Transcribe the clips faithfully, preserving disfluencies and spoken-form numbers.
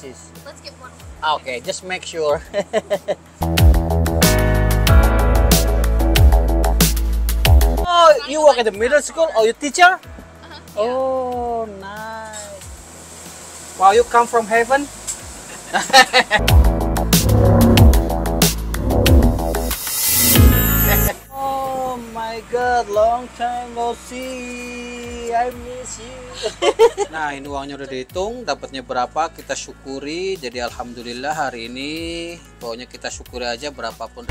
pieces? Let's get one. Okay, just make sure. Oh, you work at the middle school? Oh, you teacher? Uh-huh. Oh, nice. Wow, you come from heaven? Oh my god, long time no see. I miss you. Nah, ini uangnya udah dihitung, dapatnya berapa kita syukuri. Jadi alhamdulillah hari ini pokoknya kita syukuri aja berapapun.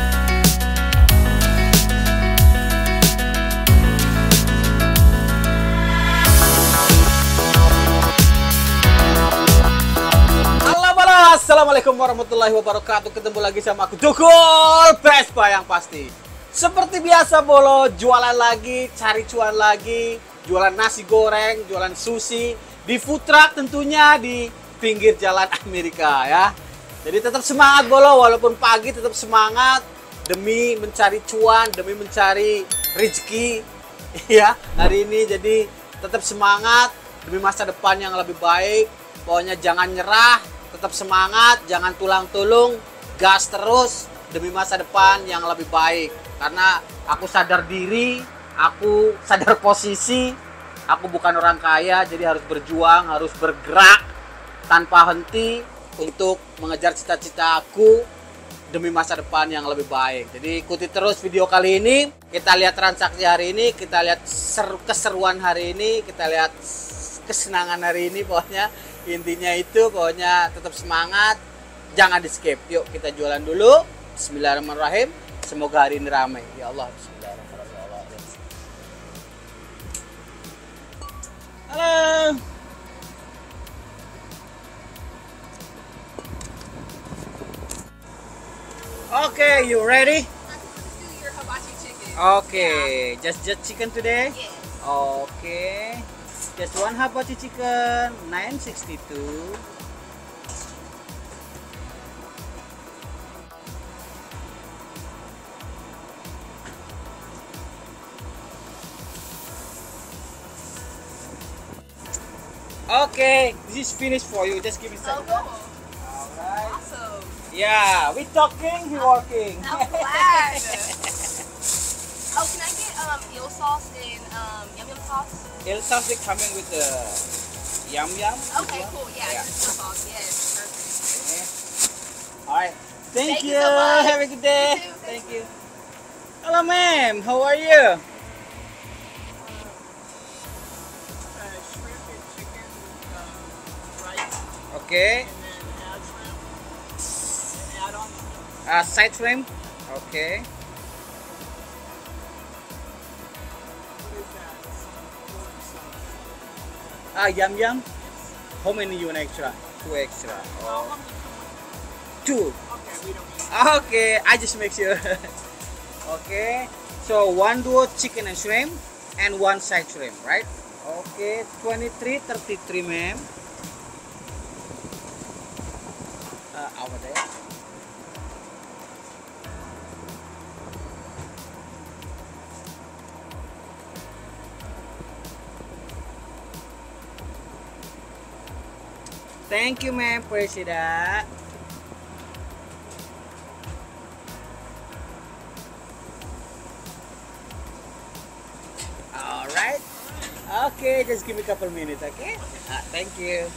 Assalamualaikum warahmatullahi wabarakatuh. Ketemu lagi sama aku Dukul Vespa yang pasti. Seperti biasa Bolo, jualan lagi, cari cuan lagi, jualan nasi goreng, jualan sushi di food truck tentunya di pinggir jalan Amerika ya. Jadi tetap semangat Bolo, walaupun pagi tetap semangat demi mencari cuan, demi mencari rezeki ya hari ini. Jadi tetap semangat demi masa depan yang lebih baik. Pokoknya jangan nyerah, tetap semangat, jangan tulang-tulung, gas terus demi masa depan yang lebih baik. Karena aku sadar diri, aku sadar posisi, aku bukan orang kaya, jadi harus berjuang, harus bergerak tanpa henti untuk mengejar cita-cita aku demi masa depan yang lebih baik. Jadi ikuti terus video kali ini, kita lihat transaksi hari ini, kita lihat seru keseruan hari ini, kita lihat kesenangan hari ini. Pokoknya intinya itu, pokoknya tetap semangat, jangan di skip. Yuk kita jualan dulu. Bismillahirrahmanirrahim. Semoga hari ini ramai ya Allah. Bismillahirrahmanirrahim. Halo. Okay, you ready? Your hibachi chicken. Okay, just just chicken today. Yes. Okay. Just one hibachi chicken, nine sixty-two. Okay, this is finished for you. Just give me Oh, some. cool. Alright. Awesome. Yeah, we talking, we working. I'm glad. Oh, can I get um eel sauce and um yum yum sauce? Il sauce is coming with the yum yum. Okay, cool. Yeah, Yeah. just eel sauce. Yes, perfect. Okay. Alright. Thank, Thank you. you so much. Have a good day. You too. Thank you. Hello, ma'am. How are you? Uh, shrimp and chicken with um, rice, Okay. and then add shrimp, and add on. Uh, side shrimp. Okay. What is that? Pork sauce. Ah, yum yum. How many you want extra? Two extra. Oh, Oh. I'm just- Two. okay, we don't need. Okay, I just make sure. Okay. So one duo chicken and shrimp and one side shrimp, right? Okay, twenty-three thirty-three, ma'am. Uh, over there. Thank you, ma'am. Appreciate that. All right. Okay, just give me a couple minutes, okay? Ah, thank you.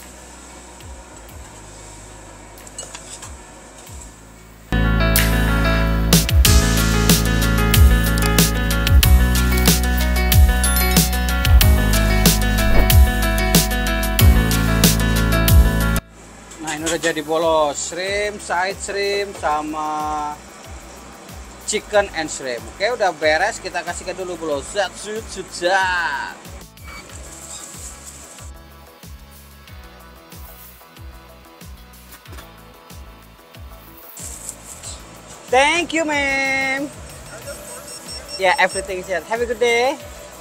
Nah, ini udah jadi bolos, shrimp, side shrimp sama chicken and shrimp. Oke, udah beres, kita kasihkan dulu bolos. Zat, zut, zut, zat. Thank you, ma'am. Yeah, everything is set. Have a good day.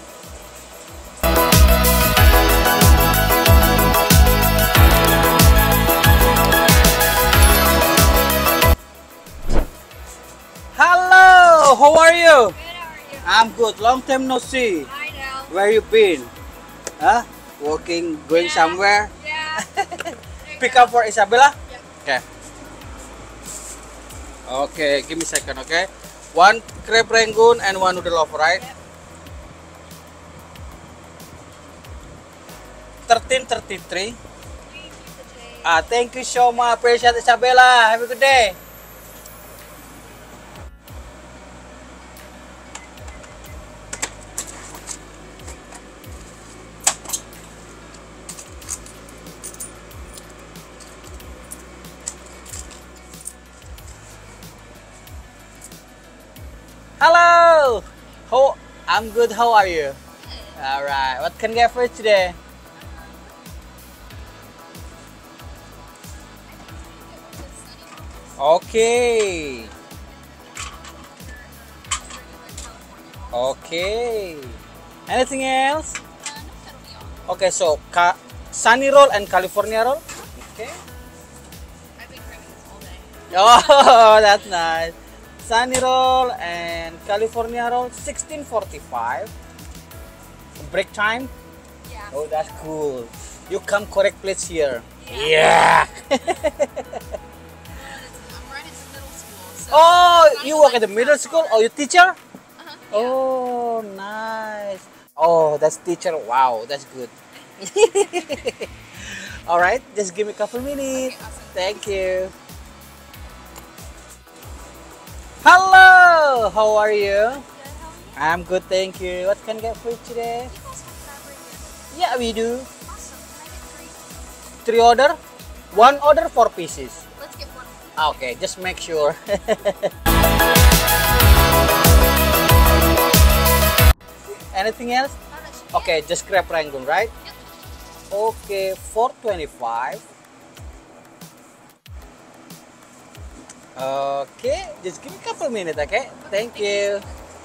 Hello, how are you? Good, how are you? I'm good. Long time no see. I know. Where you been? Huh? Working, going Yeah. somewhere? Yeah. There's pick up for Isabella? Yep. Okay. Okay, give me a second, okay? One crab rangoon and one noodle loaf, right? Yep. thirteen thirty-three. Thank you, Jay. Ah, thank you so much. Appreciate Isabella. Have a good day. Hello. How? I'm good. How are you? All right. What can I get for you today? Okay. Okay. Anything else? Okay, so ka sunny roll and California roll. Okay. I've been craving this all day. Oh, that's nice. Sunny roll and California roll, sixteen forty-five. Break time. Yeah. Oh, that's cool. You come correct place here. Yeah. Yeah. I'm right into middle school. So Oh, it's you nice work like at the middle fast school? forward. Oh, you teacher? Uh-huh. Yeah. Oh, nice. Oh, that's teacher. Wow, that's good. All right, just give me a couple minutes. Okay, awesome. Thank you. Hello, how are you? Good, how are you? I'm good, thank you. What can I get for you today? You guys have crab right here. Yeah, we do. Awesome. Can I get three? Three order? One order, four pieces. Let's get one. Okay, just make sure. Anything else? Oh, that should be Okay, just crab rangoon, right? Yep. Okay, four twenty-five. Okay, just give me a couple minutes, okay? Thank you.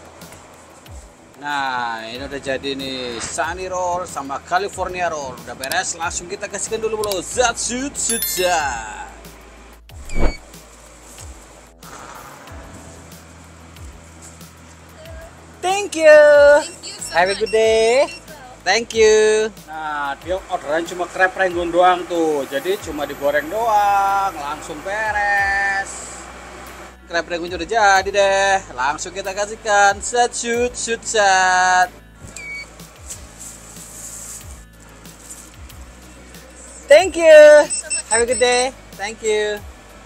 Nah, ini udah jadi nih sunny roll sama California roll. Udah beres, langsung kita kasihkan dulu bro. Zat sut sut zat. Thank you. Thank you so Have a much. good day. You as well. Thank you. Nah, dia orderan cuma crab rangoon doang tuh. Jadi cuma digoreng doang, langsung beres. Crab rangoon udah jadi deh. Langsung kita kasihkan. Set shoot shoot set. Thank you. so much. Have a good day. Thank you.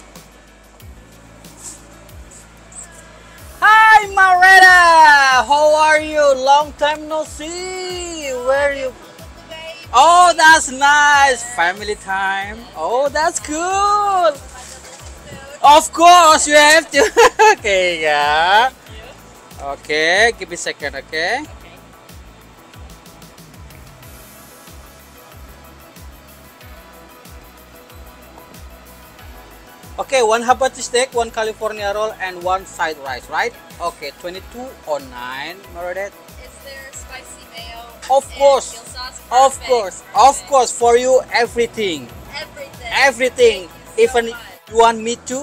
Hi Maretta, how are you? Long time no see. Where you? Oh, that's nice. Family time. Oh, that's cool. Of course, you have to. Okay, yeah. Okay, give me a second, okay? Okay, one hibachi steak, one California roll, and one side rice, right? Okay, twenty-two oh nine, Meredith. Is there spicy mayo? Of and course. dill sauce? Of Perfect. course, of Perfect. course, for you, everything. Everything. Everything. Thank you so Even much. you want me to?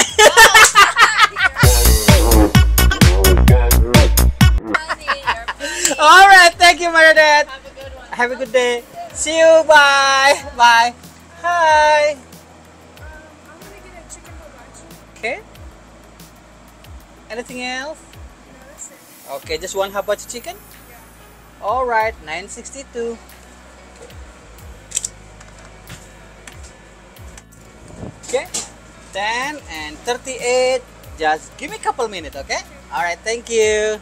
Funny, you're funny. All right, thank you, Meredith. Have a good one. Have a good day. See you. Bye. Bye. Hi. Um, I'm gonna get a chicken hibachi. Okay. Anything else? No, that's it. Okay, just one hibachi chicken. Yeah. All right, nine sixty-two. Okay, ten and thirty-eight. Just give me a couple minutes, okay? All right, thank you.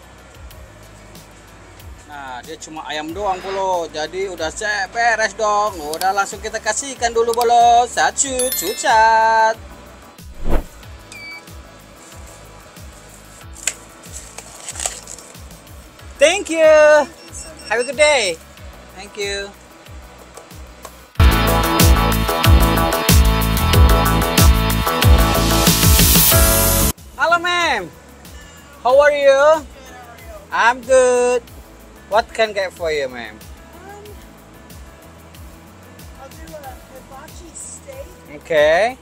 Nah, dia cuma ayam doang bolo. Jadi udah se- beres dong. Udah langsung kita kasihkan dulu bolo. Satu, cucat. Thank you. Have a good day. Thank you. Hello, ma'am. How are you? I'm good. What can I get for you, ma'am? Um, I'll do a hibachi steak, Okay.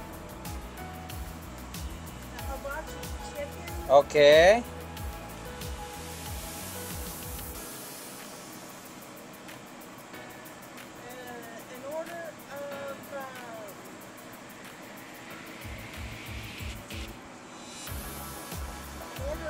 a hibachi chicken, Okay. uh, an order of um,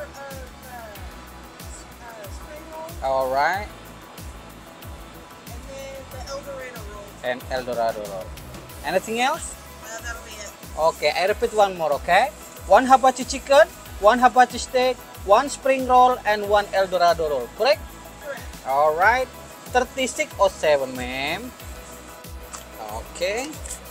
of uh, uh, spring rolls, All right. and then the El Dorado roll. And El Dorado roll. Anything else? Uh, that'll be it. Okay, I repeat one more, okay? One hibachi chicken, one hibachi steak, one spring roll, and one El Dorado roll, correct? Correct. All right. thirty-six oh seven, ma'am. Okay.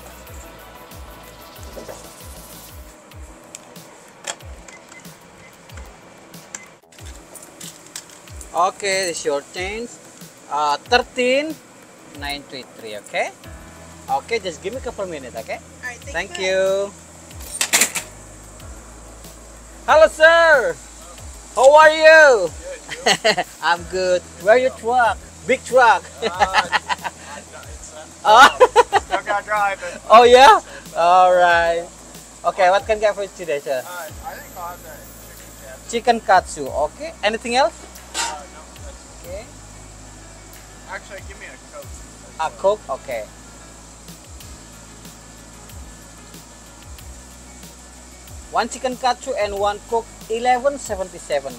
Okay, this is your change. Uh, thirteen nine three three, okay? Okay, just give me a couple minutes, okay? All right. Thank Thank you. Hello, sir. How are you? I'm good. Where your truck? Big truck. Oh. Still got driving. Oh yeah. All right. Okay, what can I get for you today, sir? Uh, I think I'll have that chicken Chicken katsu. katsu. Okay. Anything else? Uh, no, that's, Okay. actually, give me a Coke. A Coke. Okay. One chicken katsu and one Coke. Eleven seventy-seven.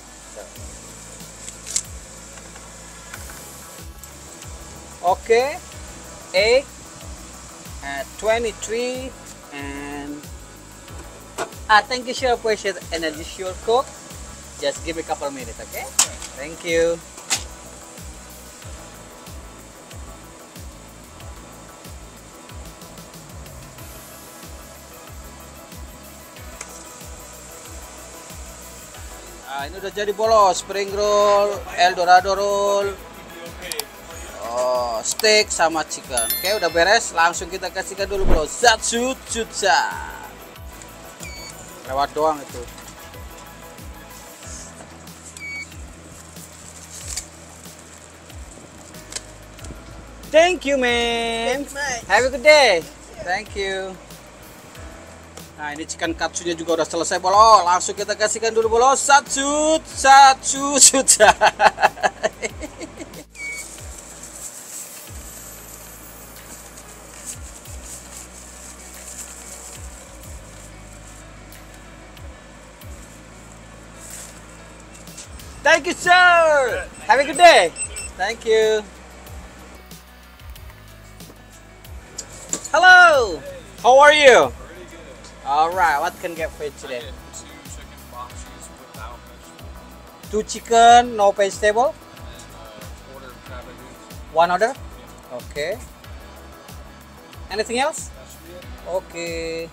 Okay. Egg. Uh, twenty-three and ah, thank you, sure, appreciate and then this your Coke. Just give me a couple of minutes, okay? Thank you. Ah, ini udah jadi bolos, spring roll, El Dorado roll, oh, steak sama chicken. Oke, udah beres. Langsung kita kasihkan dulu bro. Zatsu jutsa. Lewat doang itu. Thank you, man. Thank you much. Have a good day. Thank you. Nah, ini chicken katsunya juga udah selesai bolo. Langsung kita kasihkan dulu bolo. Satsu, satsu, jutsa. Thank you, sir. Have a good day. Thank you. Hello. How are you? Pretty good. All right. What can I get for you I today? get two chicken boxes without vegetables Two chicken, no vegetable. and uh, order of crab rangoons. One order. Okay. Anything else? That should be it. Okay.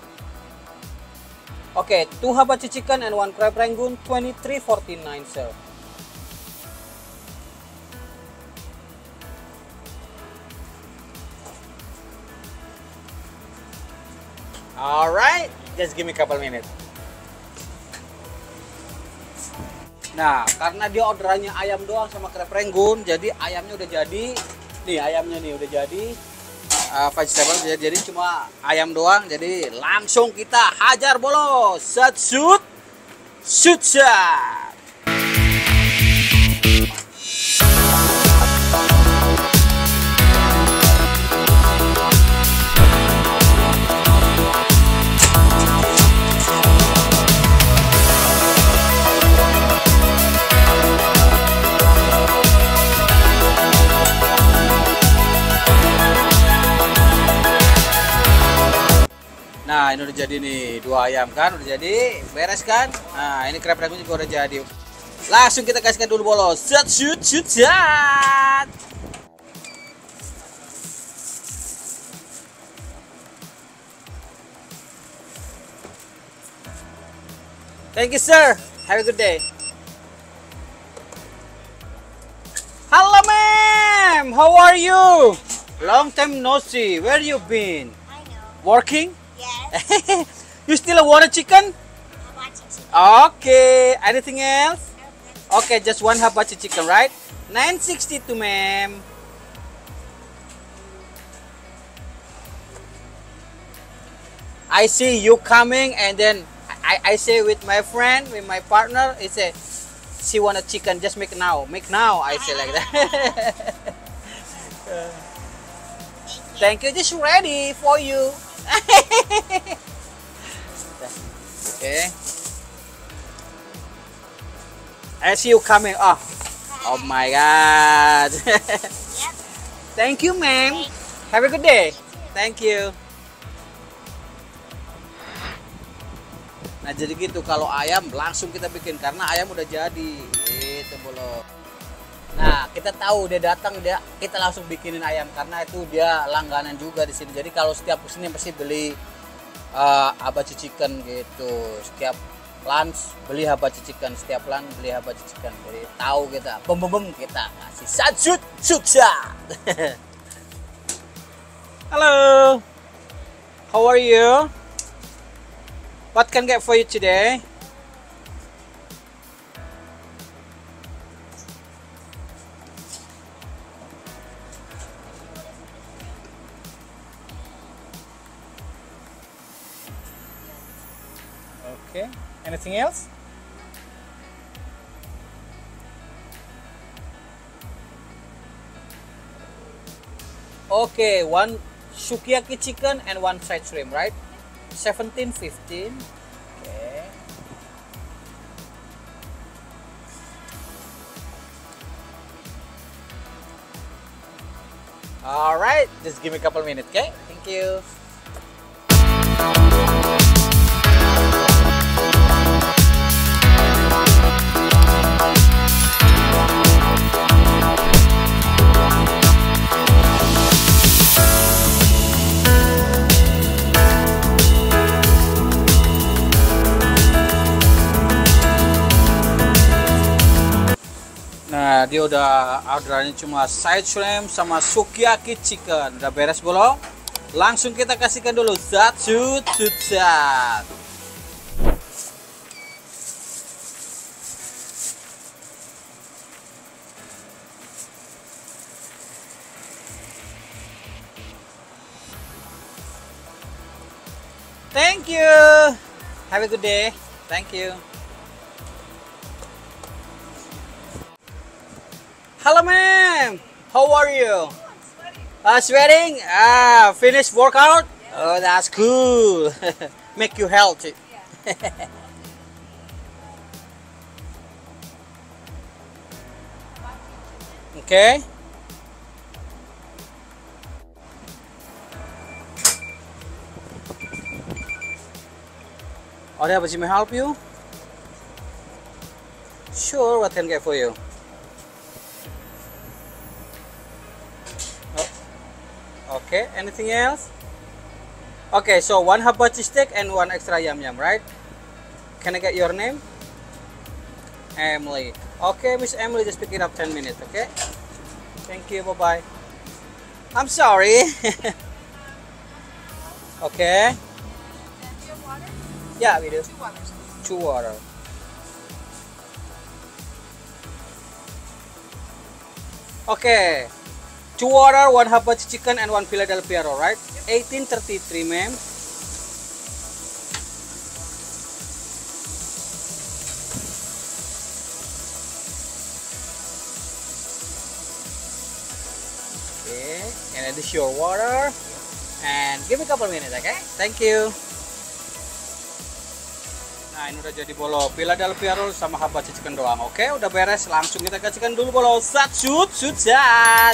Okay. Two hibachi chicken and one crab rangoon. Twenty-three forty-nine, sir. Alright, just give me a couple minutes. Nah, karena dia orderannya ayam doang sama crab rangoon, jadi ayamnya udah jadi. Nih, ayamnya nih udah jadi. Uh, vegetable jadi, jadi cuma ayam doang. Jadi langsung kita hajar bolos. Set shoot, shoot shot. Nah, ini udah jadi nih, dua ayam kan udah jadi, beres kan? Nah, ini crab rangoon juga udah jadi. Langsung kita kasihkan dulu bolos. Set shoot shoot shot. Thank you, sir. Have a good day. Hello, ma'am. How are you? Long time no see. Where you been? I know. Working? Yes. You still want a chicken? Hibachi chicken. Okay. Anything else? Okay, just one hibachi chicken, right? nine sixty-two, ma'am. I see you coming, and then I, I say with my friend, with my partner, I say, she want a chicken, just make now, make now. I say like that. Thank you, just ready for you. Okay. I see you coming. Oh, oh my God. Thank you, ma'am. Have a good day. Thank you. Nah jadi gitu, kalau ayam langsung kita bikin karena ayam udah jadi. Gitu bolo. Nah kita tahu dia datang, dia kita langsung bikinin ayam karena itu dia langganan juga di sini. Jadi kalau setiap kesini pasti beli uh, Habachi chicken gitu. Setiap lunch beli Habachi chicken, setiap lunch beli Habachi chicken. Jadi tahu kita, bem bem bem kita kasih sajut suksa. Halo, how are you? What can I get for you today? Okay. Anything else? Okay, one sukiyaki chicken and one fried shrimp, right? seventeen fifteen. Okay. All right, just give me a couple minutes, okay? Thank you. Nah, dia udah orderannya cuma side shrimp sama sukiyaki chicken. Udah beres belum? Langsung kita kasihkan dulu zatsu zat. Thank you. Have a good day. Thank you. Hello, ma'am. How are you? Uh, sweating? Ah, finished workout? Oh, that's cool. Make you healthy. Okay. Or Habachi, may I help you? Sure, what can I get for you? Okay, anything else? Okay, so one Habachi steak and one extra yum yum, right? Can I get your name? Emily. Okay, Miss Emily, just pick it up ten minutes, okay? Thank you, bye-bye. I'm sorry. Okay. Do you have water? Yeah, we do. Two waters. Two water. Okay. Two water, one Habachi chicken, and one Philadelphia roll, right? eighteen thirty-three, ma'am. Okay, and this is your water. And give me a couple minutes, okay? Thank you. Nah, ini udah jadi bolo Philadelphia roll sama Habachi chicken doang, oke? Udah beres, langsung kita kasihkan dulu bolo satsut sutsat.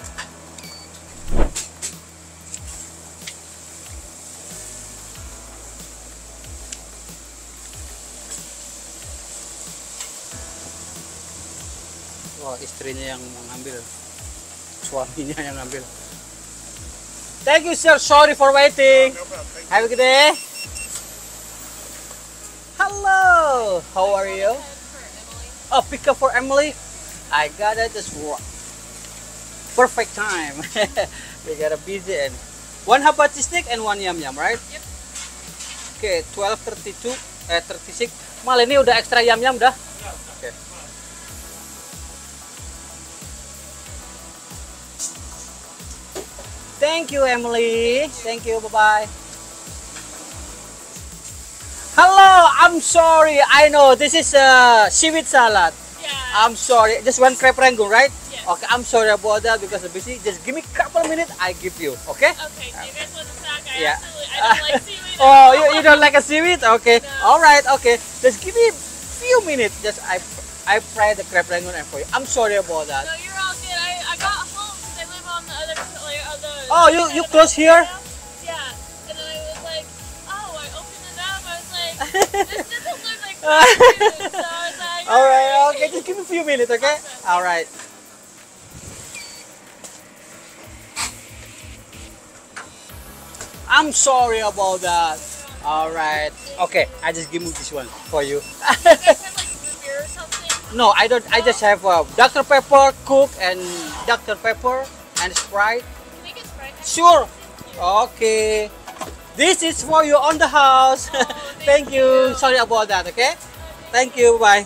Wah, istrinya yang mengambil, suaminya yang ngambil. Thank you, sir. Sorry for waiting. No problem. Thank you. Have a good day. Hello. How are you? For Emily. Oh, pick up for Emily. I got it. Just wa- perfect time. We got a busy and one Habachi steak and one yum yum, right? Yep. Okay, twelve thirty-two, eh thirty-six. Mal ini udah extra yum yum dah. Okay. Thank you, Emily. Thank you. Bye-bye. Hello. I'm sorry. I know this is a seaweed salad. Yeah. I'm sorry. Just one crab rangoon, right? Yes. Okay. I'm sorry about that because I'm busy. Just give me a couple minutes. I give you. Okay? Okay, so you guys want to talk? I Yeah. absolutely, I don't like seaweed. Oh, you, you don't like a seaweed? Okay. No. All right. Okay. Just give me a few minutes. Just I I fried the crab rangoon and for you. I'm sorry about that. No, you're all good. I, I got home because I live on the other like on the. Oh, you you close here? Yeah, and then I was like, oh, I opened it up. I was like, this doesn't look like food. So I was like, All right, okay, just give me a few minutes, okay? All right. I'm sorry about that. All right. Okay, I just give you this one for you. You guys have like root beer or something? No, I don't. I just have uh, Doctor Pepper, Coke, and Doctor Pepper and Sprite. Can we get Sprite? Sure. Okay. This is for you on the house. Oh, Thank thank you. you. Sorry about that. Okay. Thank you. Bye.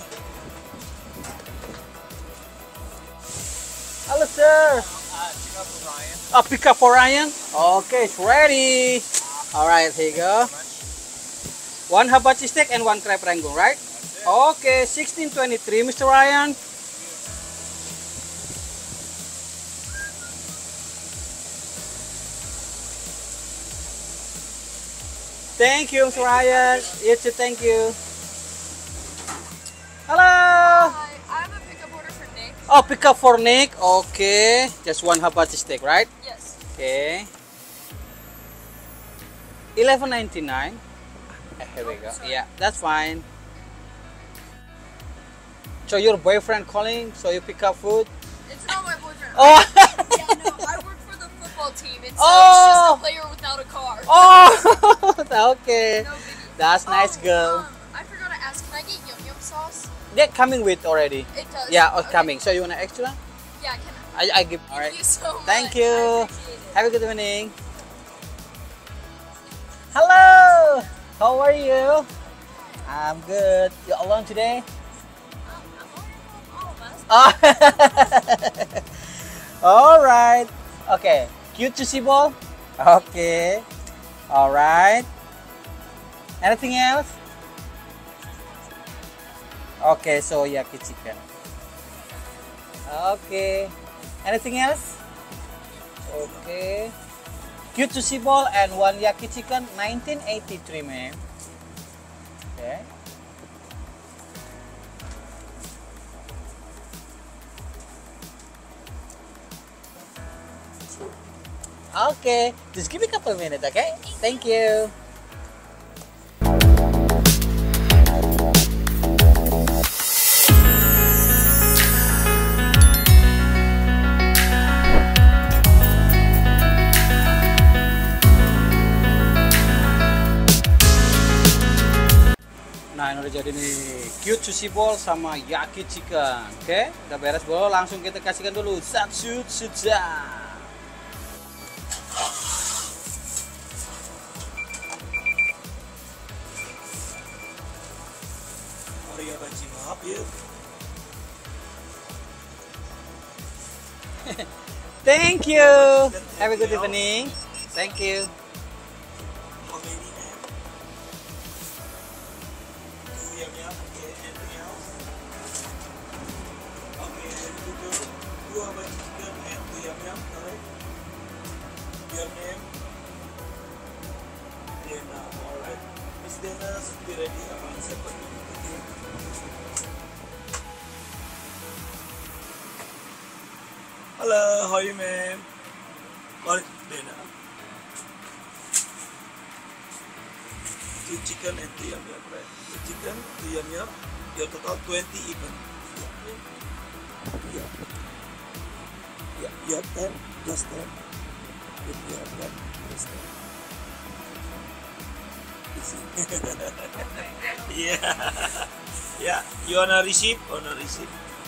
Hello, sir. Uh, pick up with Ryan. A pickup for Ryan. Okay, it's ready. All right, here you go. One hibachi steak and one crab rangoon, right? Okay, sixteen twenty-three, Mister Ryan. Thank you, Mister Ryan. You too, thank you. Hello. Hi, I have a pickup order for Nick. Oh, pickup for Nick. Okay, just one hibachi steak, right? Yes. Okay. eleven ninety-nine. Here we go. Yeah, that's fine. So your boyfriend calling, so you pick up food? It's not my boyfriend. Oh! Yeah, no, I work for the football team. It's, uh, Oh! it's just a player without a car. Oh! Okay. No biggie. That's nice, Oh, girl. Um, I forgot to ask, can I get yum yum sauce? They're coming with already. It does. Yeah, oh, Okay. coming. So you want an extra? Yeah, can I? I, I give. Thank Alright. you so much. Thank I you. appreciate it. Have a good evening. Hello! How are you? I'm good. You alone today? Um, I'm ordering from all of us. Oh. All right. Okay. Cute to see ball. Okay. All right. Anything else? Okay. So yaki chicken. Okay. Anything else? Okay. Cute to see ball and one yaki chicken, nineteen eighty-three, ma'am. Okay. Okay, just give me a couple of minutes, okay? Thank you. Nah, ini udah jadi nih cute sushi ball sama yaki chicken. Oke, udah beres bro, langsung kita kasihkan dulu satsu suja. Maria banci maaf ya. Thank you. Have a good evening. Thank you. How many ma'am? Two yum yum. Okay, anything else? Okay, two two two hibachi chicken and two yum yum. Correct. Your name? Dana. All right. Miss Dana should be ready around seven minutes. Okay. Hello, how are you, ma'am? All right, Dana. Two chicken and two yum yum, right? Two chicken, two yum yum. Your total twenty even. Yeah. Yeah. Yeah. You have ten, just ten. If you have ten, just ten. Easy. Yeah. Yeah. You wanna receipt? Wanna receipt?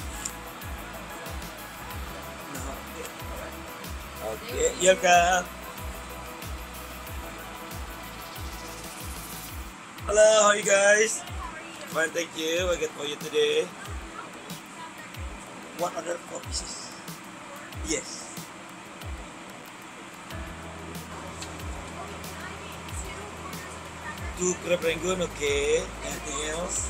No. Okay. Alright. Okay. You're welcome. Hello, how are you guys? Fine, thank you. I get for you today. One order four pieces. Yes. Two crab rangoon, okay. Anything else?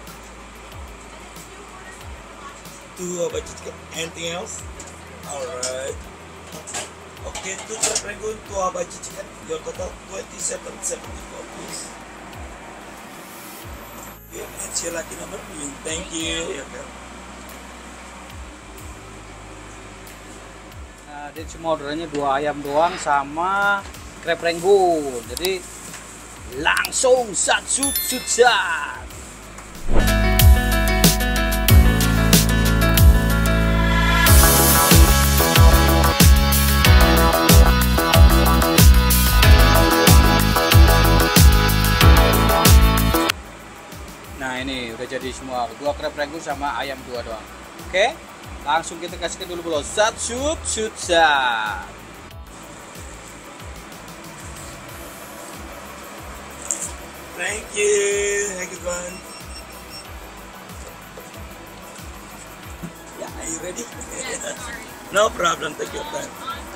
Two hibachi chicken. Anything else? Alright. Okay, two crab rangoon, two hibachi chicken. Your total twenty-seven seventy-four, please. Okay, and your lucky number. Thank you. Yeah, okay. Jadi cuma orderannya dua ayam doang sama crab rangoon. Jadi langsung sat sut sut sat. Nah ini udah jadi semua, dua crab rangoon sama ayam dua doang. Oke, langsung kita kasihkan dulu bro, sat sut sut sat. Thank you. Have a good one. Yeah, are you ready? Yes, sorry. No problem. Take your time. I'm gonna do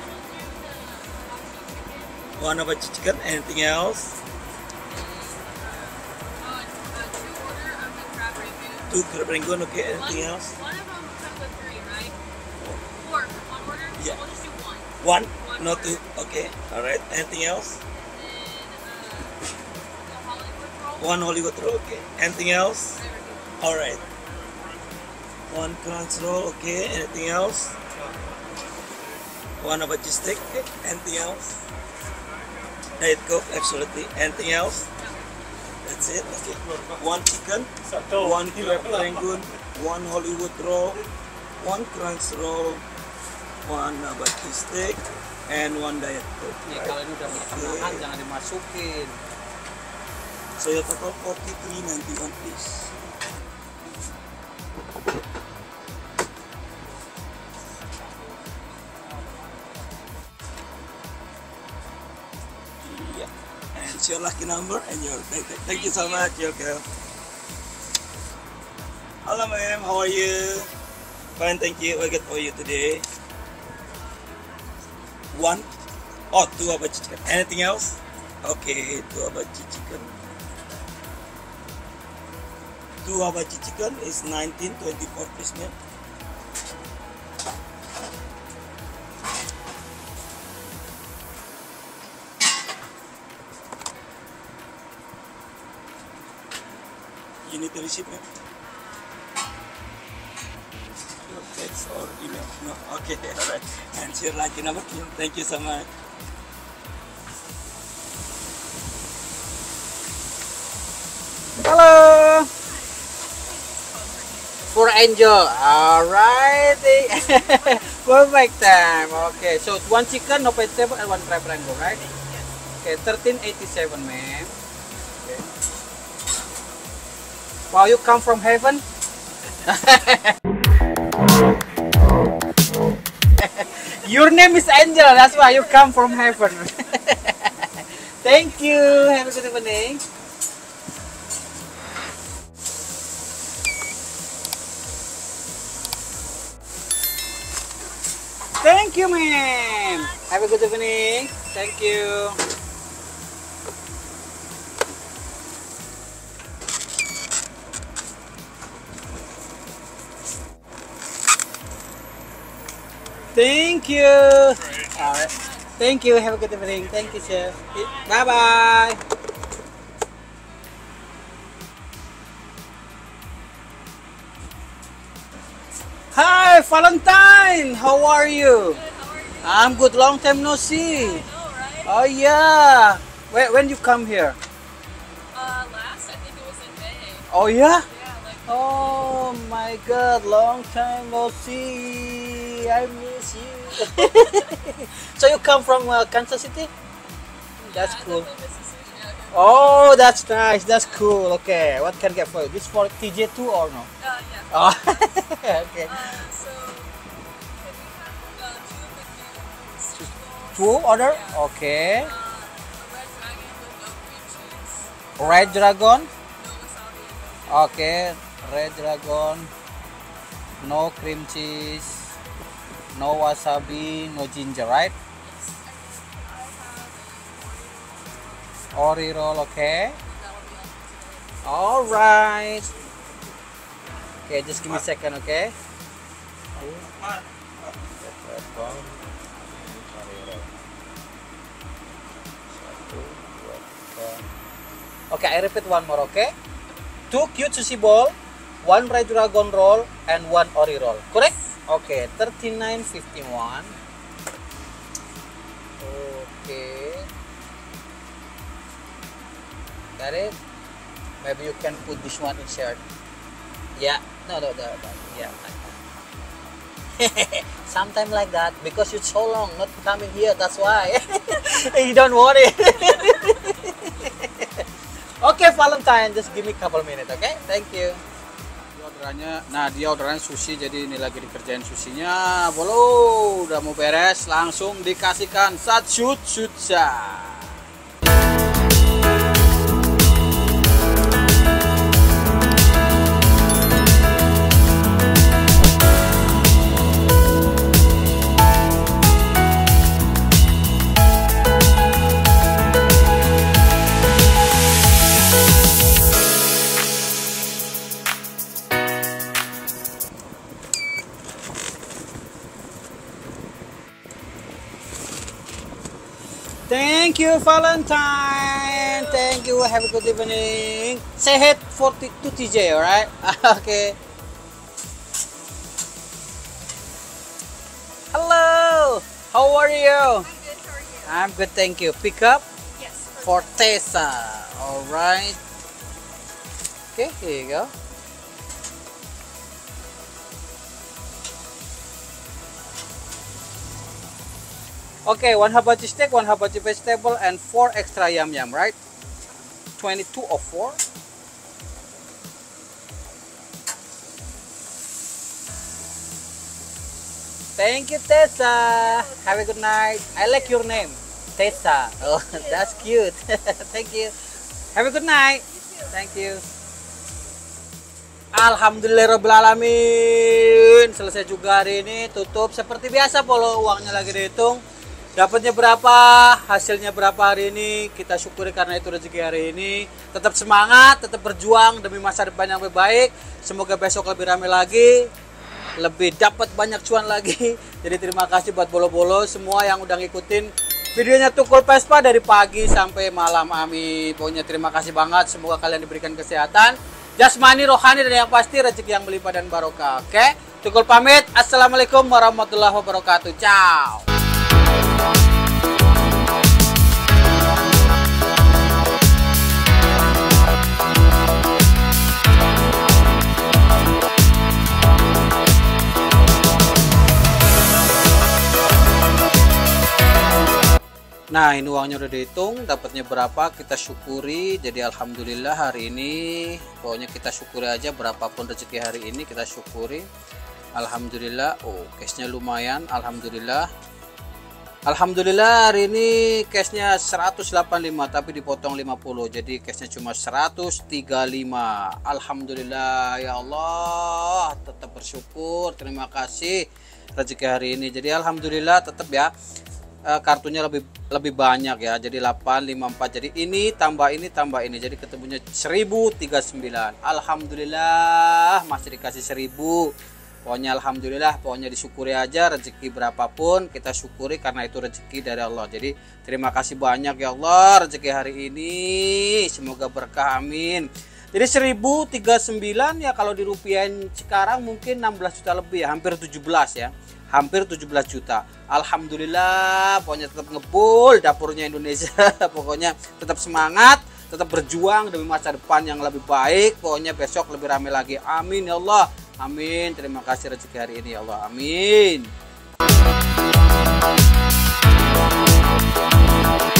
the One of chicken. Anything else? uh, uh, two order of the crab rangoon. Two crab rangoon. Okay. Anything One, else? one of them comes with three, right? Four. One order? Yeah. So we'll just do one. One? One No order. two. Okay. All right. Anything else? And then uh, the Hollywood roll. One Hollywood roll. Okay. Anything else? Whatever you want. All right. One crunch roll. Okay. Anything else? One of a cheese stick. Okay. Anything else? Diet Coke. Absolutely. Anything else? That's it. Okay. One chicken. One crab rangoon. One Hollywood roll. One crunch roll. One of a cheese stick. And one Diet Coke. Nih Right. kalau ini udah berkenalan jangan dimasukin. So your total forty-three ninety-one please. Yeah. And it's your lucky number and your thank, thank you so much, your girl. Hello ma'am, how are you? Fine, thank you. I got for you today. One. Oh, two abachi chicken. Anything else? Okay, two abachi chicken. Two abachi chicken is nineteen twenty-four please ma'am. You need to receive ma'am. Your text or email? No. Okay, alright. And your lucky number. Thank you so much. Halo. For Angel. Alright. Perfect time. Okay, so one chicken, no vegetable, and one crab rangoon, right? Okay, thirteen eighty-seven, ma'am. Okay. Wow, you come from heaven? Your name is Angel, that's why you come from heaven. Thank you. Have a good evening. Thank you, ma'am. Have a good evening. Thank you. Thank you. All right. Thank you. Have a good evening. Thank you, chef. Bye bye. Hi, Valentine. How are you? Good, how are you? I'm good. Long time no see. I know, right? Oh yeah. When when you come here? Uh, last, I think it was in May. Oh yeah. Yeah, like. Oh my God. Long time no see. I miss you. So you come from uh, Kansas City? That's yeah, cool. I definitely miss the sushi out here. Oh, that's nice. That's cool. Okay, what can I get for you? This for T J two or no? Uh, yeah. Oh, okay. Uh, so, can we have uh, two of the cute sushi bowls? Two order? Yeah. Okay. Uh, a red dragon with no cream cheese. Red dragon. No wasabi. and no- Okay, red dragon. No cream cheese. No wasabi. No ginger, right? Yes. I have a Ori roll. Okay. that will be all. All right. Okay, just give me a second, okay? Okay, I repeat one more, okay? Two cute sushi bowl, one red dragon roll, and one ori roll. Correct? Okay, thirty-nine fifty-one. Okay. Got it? Maybe you can put this one insert. Yeah. No, no, no, no. Yeah. Sometime like that because it's so long not coming here. That's why. You don't want it. Okay, Valentine, just give me a couple minutes, okay? Thank you. Orderannya, nah dia orderan sushi, jadi ini lagi dikerjain susinya. Bolo, udah mau beres, langsung dikasihkan sat shoot shoot shot. Thank you, Valentine. Thank you. Have a good evening. Say hi for t to T J, alright? Okay. Hello. How are you? I'm good, how are you? I'm good, thank you. Pick up Yes. for Tessa. Alright. Okay, here you go. Okay, one hibachi steak, one hibachi vegetable, and four extra yum yum, right? twenty-two or four. Thank you, Tessa. Have a good night. I like your name, Tessa. Oh, that's cute. Thank you. Have a good night. Thank you. Alhamdulillahirobbilalamin. Selesai juga hari ini, tutup seperti biasa. Polo uangnya lagi dihitung. Dapatnya berapa, hasilnya berapa hari ini, kita syukuri karena itu rezeki hari ini. Tetap semangat, tetap berjuang demi masa depan yang lebih baik. Semoga besok lebih ramai lagi, lebih dapat banyak cuan lagi. Jadi terima kasih buat bolo-bolo semua yang udah ngikutin videonya Tukul Vespa dari pagi sampai malam. Amin. Pokoknya terima kasih banget, semoga kalian diberikan kesehatan, jasmani, rohani, dan yang pasti rezeki yang melimpah dan barokah. Oke, Tukul pamit. Assalamualaikum warahmatullahi wabarakatuh. Ciao. Nah, ini uangnya udah dihitung, dapatnya berapa, kita syukuri. Jadi alhamdulillah hari ini, pokoknya kita syukuri aja, berapapun rezeki hari ini kita syukuri. Alhamdulillah. Oh, cashnya lumayan, alhamdulillah. Alhamdulillah hari ini cashnya seratus delapan puluh lima tapi dipotong lima puluh, jadi cashnya cuma seratus tiga puluh lima. Alhamdulillah ya Allah, tetap bersyukur, terima kasih rezeki hari ini. Jadi alhamdulillah tetap ya, kartunya lebih lebih banyak ya, jadi delapan lima empat, jadi ini tambah ini tambah ini, jadi ketemunya seribu tiga puluh sembilan. Alhamdulillah masih dikasih seribu. Pokoknya alhamdulillah, pokoknya disyukuri aja, rezeki berapapun kita syukuri karena itu rezeki dari Allah. Jadi terima kasih banyak ya Allah rezeki hari ini, semoga berkah, amin. Jadi seribu tiga puluh sembilan ya, kalau dirupiahin sekarang mungkin enam belas juta lebih ya, hampir tujuh belas ya, hampir tujuh belas juta. Alhamdulillah, pokoknya tetap ngebul dapurnya Indonesia. Pokoknya tetap semangat, tetap berjuang demi masa depan yang lebih baik. Pokoknya besok lebih ramai lagi, amin ya Allah. Amin. Terima kasih rezeki hari ini ya Allah. Amin.